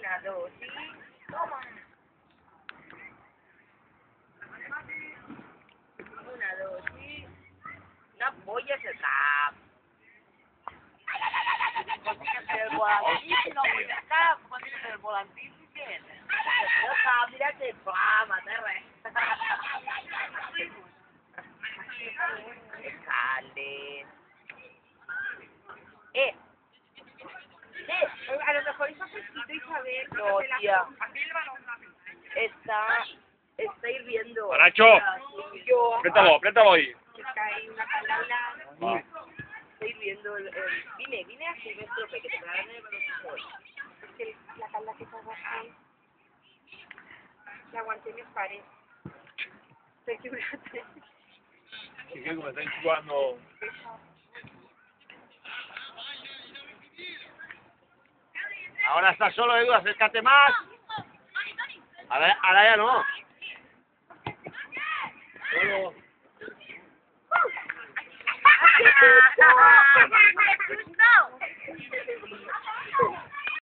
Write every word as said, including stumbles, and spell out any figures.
Una, dos, y... ¡Toma! Una, dos, y... No apoyes el cap. El volantín, no vull el cap, el volantín sí que és. El cap, mira que flama, té res. Calde. Eh. Eh, a lo mejor hizo fresquito, Isabel. No, tía. Está, está hirviendo. Paracho, Yo, apriétalo, apriétalo ahí. está ahí una candela. Está hirviendo el, el... Vine, vine así, me estrope, que te traen el profesor. Es que el- la calda que estaba así, que aguanté mis pares. Figúrate. Sí, que me están jugando. Ahora estás solo, Edu, acércate más. Ahora, ahora ya no. Solo. ¡Ah!